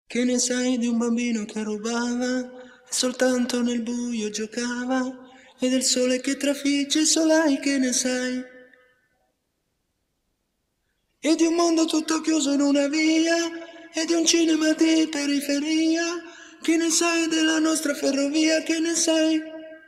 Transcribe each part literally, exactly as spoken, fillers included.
Che ne sai di un bambino che rubava e soltanto nel buio giocava? E del sole che trafigge i solai, che ne sai? E di un mondo tutto chiuso in una via e di un cinema di periferia. Che ne sai della nostra ferrovia, che ne sai?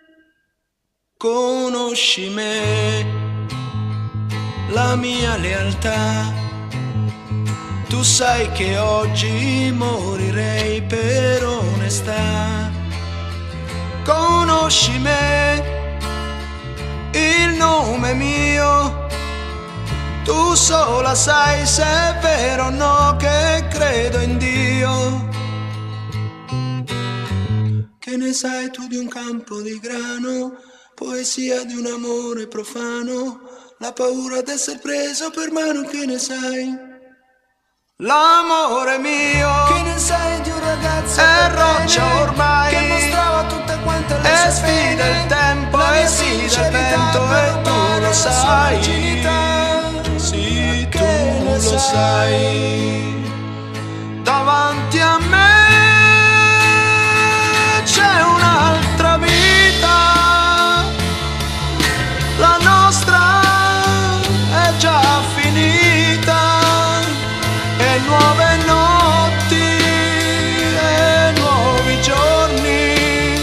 Conosci me, la mia lealtà. Tu sai che oggi morirei per onestà. Conosci me, il nome mio. Tu sola sai se è vero o no che credo in Dio. Che ne sai tu di un campo di grano, poesia di un amore profano, la paura d'essere preso per mano, che ne sai? L'amore mio, che ne sai di un ragazzo è roccia ormai, che mostrava tutte quante le e sue sfida pene, il tempo la e mia sfida il sincerità vento, per e tu rubare lo la sua sai, virginità. sì, tu Che ne lo sai. Davanti a me c'è un'altra vita, la nostra è già finita, e nuove notti e nuovi giorni.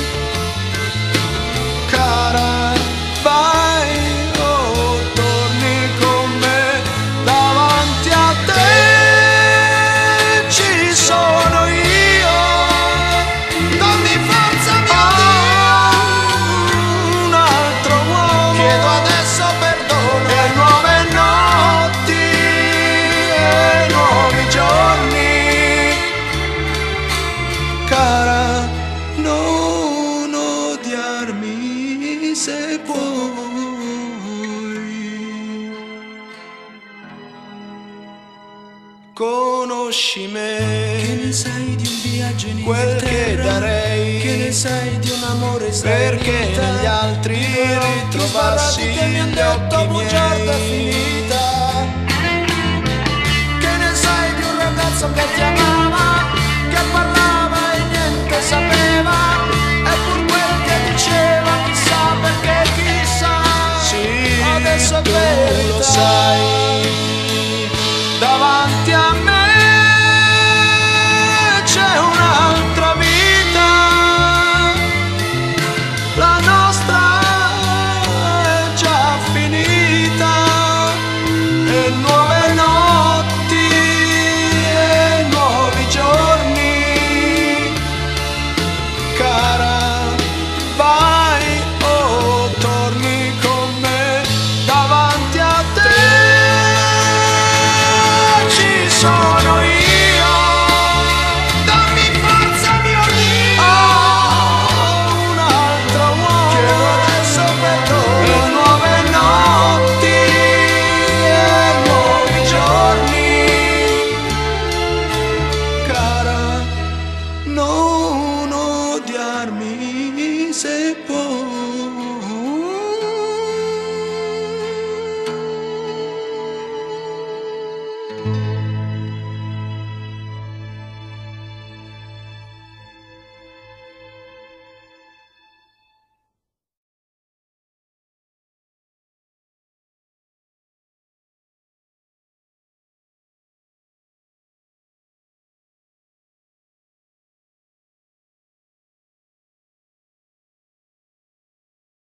Cara, vai o torni con me. Davanti a te ci sono io. Dammi forza, mio Dio. Un altro uomo, chiedo adesso perdono. E nuove notti e nuovi giorni. Cara, non odiarmi se puoi. Conosci me, Che ne sai di un viaggio in quel che Inghilterra? darei, Che ne sai di un amore perché israelita? negli altri Di due occhi ritrovassi sbarrati che mi han gli detto occhi bugiarda miei. finita. Che ne sai di un ragazzo che ti ama